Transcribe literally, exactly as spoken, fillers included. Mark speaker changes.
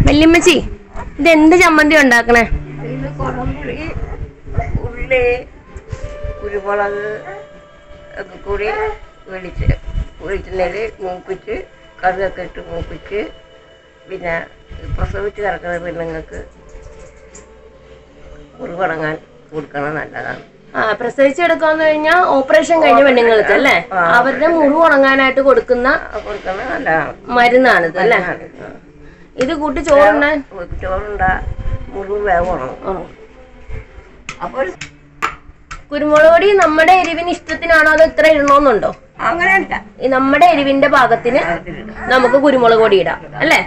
Speaker 1: വല്യമ്മച്ചി ഇത് എന്ത് ചമ്മന്തി ഉണ്ടാക്കണേ?
Speaker 2: കൊടംപുളി, ഉള്ളി, കുരുമുളക് ഒക്കെ കൂടി വെളിച്ച് വെളിച്ചെണ്ണയിൽ മൂപ്പിച്ച് കറിയൊക്കെ ഇട്ട് മൂപ്പിച്ച് പിന്നെ പ്രസവിച്ച് കിടക്കുന്ന പെണ്ണുങ്ങൾക്ക് മുറിവടങ്ങാൻ കൊടുക്കണം, നല്ലതാണ്.
Speaker 1: ആ പ്രസവിച്ചെടുക്കാന്ന് കഴിഞ്ഞാൽ ഓപ്പറേഷൻ കഴിഞ്ഞ പെണ്ണുങ്ങൾക്ക് അല്ലേ, അവരുടെ മുറിവ് ഉണങ്ങാനായിട്ട് കൊടുക്കുന്ന
Speaker 2: കൊടുക്കുന്ന നല്ലതാണ്
Speaker 1: മരുന്നാണിത് അല്ലേ. ഇത് കൂട്ടി ചോറുണ്ട
Speaker 2: ചോറുണ്ടാ മുറിവ് വേഗം. അപ്പൊ
Speaker 1: കുരുമുളക് പൊടി നമ്മുടെ എരിവിന് ഇഷ്ടത്തിനാണോ അതോ ഇത്ര ഇടണമെന്നുണ്ടോ?
Speaker 2: അങ്ങനെയല്ല,
Speaker 1: നമ്മുടെ എരിവിന്റെ പാകത്തിന് നമുക്ക് കുരുമുളക് പൊടി ഇടാം അല്ലേ.